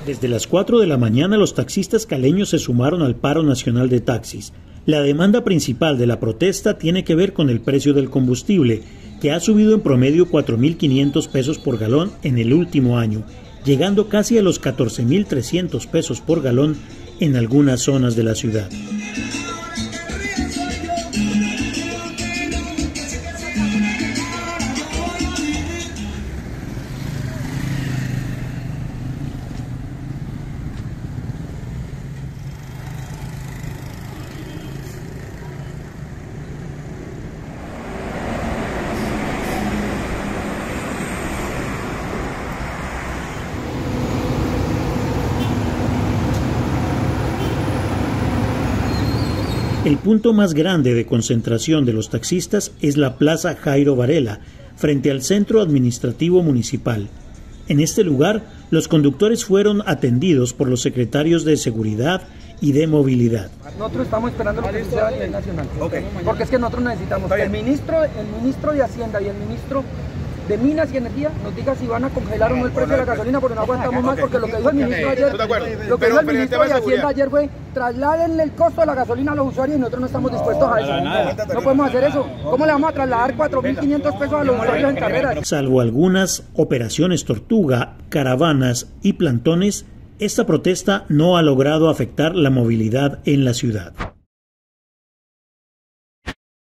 Desde las 4 de la mañana los taxistas caleños se sumaron al paro nacional de taxis. La demanda principal de la protesta tiene que ver con el precio del combustible, que ha subido en promedio 4.500 pesos por galón en el último año, llegando casi a los 14.300 pesos por galón en algunas zonas de la ciudad. El punto más grande de concentración de los taxistas es la Plaza Jairo Varela, frente al Centro Administrativo Municipal. En este lugar, los conductores fueron atendidos por los secretarios de Seguridad y de Movilidad. Nosotros estamos esperando lo que suceda a nivel nacional, porque es que nosotros necesitamos que el ministro de Hacienda y el ministro de Minas y Energía nos diga si van a congelar o no el precio de la gasolina, porque no aguantamos más, porque lo que dijo el ministro ayer, lo que dijo el ministro de Hacienda ayer fue trasladen el costo de la gasolina a los usuarios y nosotros no estamos dispuestos a eso. No podemos hacer eso. ¿Cómo le vamos a trasladar 4.500 pesos a los usuarios en carreras? Salvo algunas operaciones tortuga, caravanas y plantones, esta protesta no ha logrado afectar la movilidad en la ciudad.